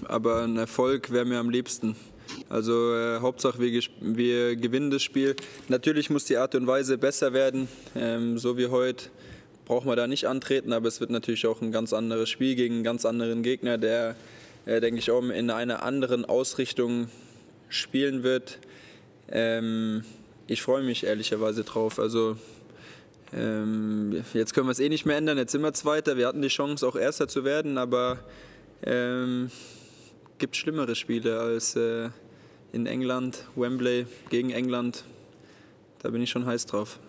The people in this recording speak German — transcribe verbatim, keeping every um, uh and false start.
aber ein Erfolg wäre mir am liebsten. Also äh, Hauptsache wir, wir gewinnen das Spiel. Natürlich muss die Art und Weise besser werden, ähm, so wie heute braucht man da nicht antreten, aber es wird natürlich auch ein ganz anderes Spiel gegen einen ganz anderen Gegner, der, äh, denke ich, auch in einer anderen Ausrichtung spielen wird. Ähm, ich freue mich ehrlicherweise drauf. Also ähm, jetzt können wir es eh nicht mehr ändern, jetzt sind wir Zweiter. Wir hatten die Chance, auch Erster zu werden, aber ähm, gibt schlimmere Spiele als äh, in England, Wembley gegen England. Da bin ich schon heiß drauf.